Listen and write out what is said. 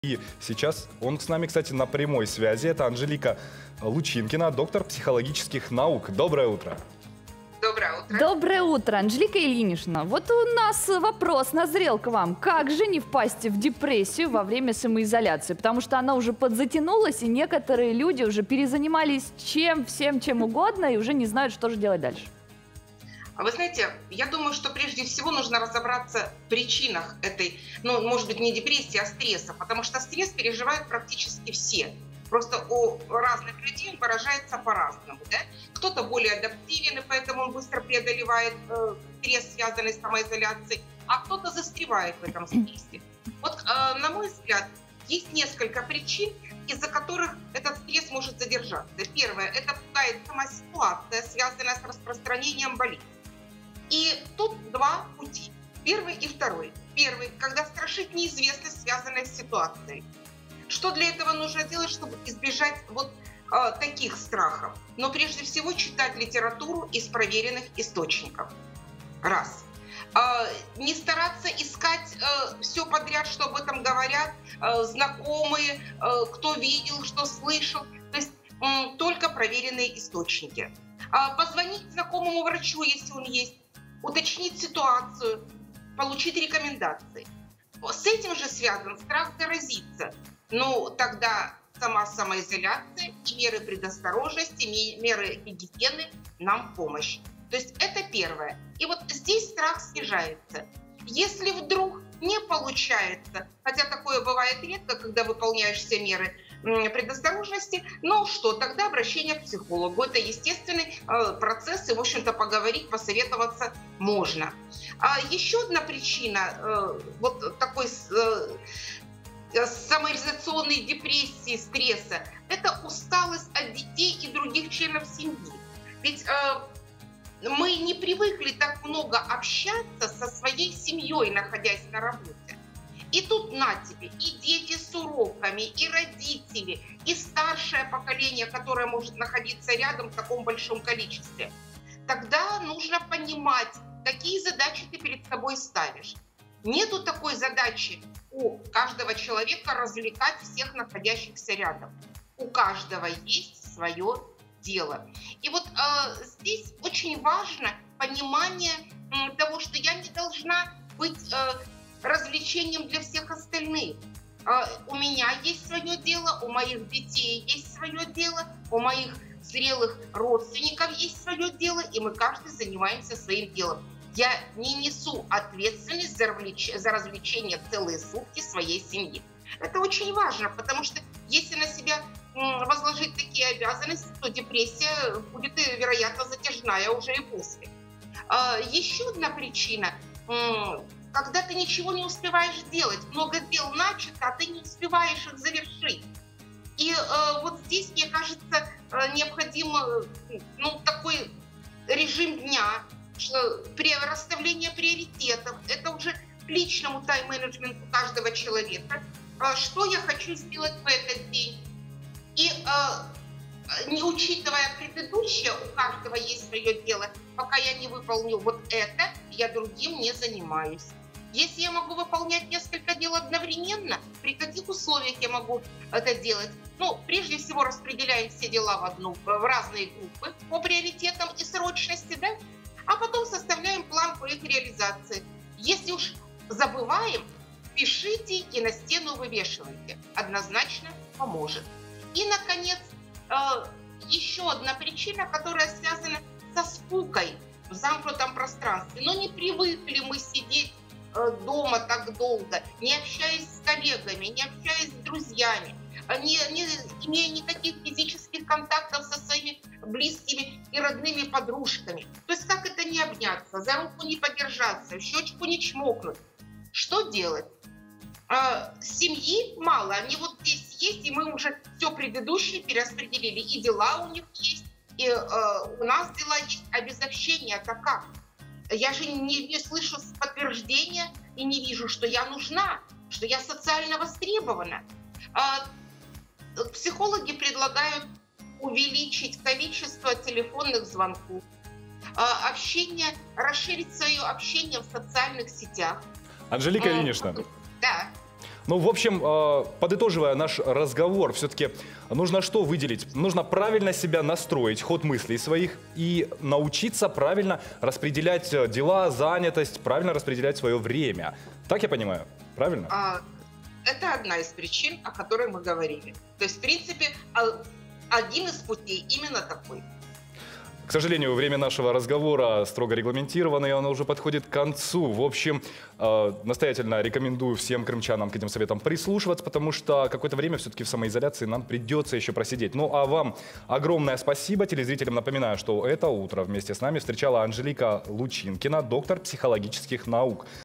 И сейчас он с нами, кстати, на прямой связи. Это Анжелика Лучинкина, доктор психологических наук. Доброе утро. Доброе утро. Доброе утро, Анжелика Ильинична. Вот у нас вопрос назрел к вам. Как же не впасть в депрессию во время самоизоляции? Потому что она уже подзатянулась, и некоторые люди уже перезанимались всем чем угодно, и уже не знают, что же делать дальше. Вы знаете, я думаю, что прежде всего нужно разобраться в причинах этой, может быть, не депрессии, а стресса. Потому что стресс переживают практически все. Просто у разных людей он выражается по-разному. Да? Кто-то более адаптивен, и поэтому он быстро преодолевает стресс, связанный с самоизоляцией, а кто-то застревает в этом стрессе. Вот, на мой взгляд, есть несколько причин, из-за которых этот стресс может задержаться. Первое – это пугает сама ситуация, связанная с распространением болезни. И тут два пути. Первый и второй. Первый, когда страшит неизвестность, связанная с ситуацией. Что для этого нужно делать, чтобы избежать таких страхов? Но прежде всего читать литературу из проверенных источников. Раз. Не стараться искать все подряд, что об этом говорят знакомые, кто видел, что слышал. То есть только проверенные источники. Позвонить знакомому врачу, если он есть. Уточнить ситуацию, получить рекомендации. С этим же связан страх заразиться. Тогда сама самоизоляция и меры предосторожности, меры гигиены нам в помощь. То есть это первое. И вот здесь страх снижается. Если вдруг не получается, хотя такое бывает редко, когда выполняешь все меры предосторожности, тогда обращение к психологу. Это естественный процесс, и, в общем-то, поговорить, посоветоваться можно. Еще одна причина такой самоизоляционной депрессии, стресса – это усталость от детей и других членов семьи. Ведь мы не привыкли так много общаться со своей семьей, находясь на работе. И тут на тебе и дети с уроками, и родители, и старшее поколение, которое может находиться рядом в таком большом количестве. Тогда нужно понимать, какие задачи ты перед собой ставишь. Нету такой задачи у каждого человека развлекать всех находящихся рядом. У каждого есть свое дело. И здесь очень важно понимание того, что я не должна быть развлечением для всех остальных. У меня есть свое дело, у моих детей есть свое дело, у моих зрелых родственников есть свое дело, и мы каждый занимаемся своим делом. Я не несу ответственность за развлечение целые сутки своей семьи. Это очень важно, потому что если на себя возложить такие обязанности, то депрессия будет, вероятно, затяжная уже и после. Еще одна причина – когда ты ничего не успеваешь делать, много дел начато, а ты не успеваешь их завершить. И здесь, мне кажется, необходим такой режим дня, расставление приоритетов. Это уже к личному тайм-менеджменту каждого человека. Что я хочу сделать в этот день? И не учитывая предыдущее, у каждого есть свое дело. Пока я не выполню это, я другим не занимаюсь. Если я могу выполнять несколько дел одновременно, при каких условиях я могу это делать? Прежде всего распределяем все дела в разные группы по приоритетам и срочности, да? А потом составляем план по их реализации. Если уж забываем, пишите и на стену вывешивайте. Однозначно поможет. И, наконец, еще одна причина, которая связана со скукой в замкнутом пространстве. Но не привыкли мы сидеть дома так долго, не общаясь с коллегами, не общаясь с друзьями, не имея никаких физических контактов со своими близкими и родными подружками. То есть как это не обняться, за руку не подержаться, в щечку не чмокнуть? Что делать? Семьи мало, они здесь есть, и мы уже все предыдущее перераспределили. И дела у них есть, и у нас дела есть, а без общения это как? Я же не слышу подтверждения и не вижу, что я нужна, что я социально востребована. Психологи предлагают увеличить количество телефонных звонков, расширить свое общение в социальных сетях. Анжелика Ильинична. Да. Ну, в общем, подытоживая наш разговор, все-таки нужно что выделить? Нужно правильно себя настроить, ход мыслей своих, и научиться правильно распределять дела, занятость, правильно распределять свое время. Так я понимаю, правильно? Это одна из причин, о которой мы говорили. То есть, в принципе, один из путей именно такой. К сожалению, время нашего разговора строго регламентировано, и оно уже подходит к концу. В общем, настоятельно рекомендую всем крымчанам к этим советам прислушиваться, потому что какое-то время все-таки в самоизоляции нам придется еще просидеть. Ну а вам огромное спасибо. Телезрителям напоминаю, что это утро вместе с нами встречала Анжелика Лучинкина, доктор психологических наук.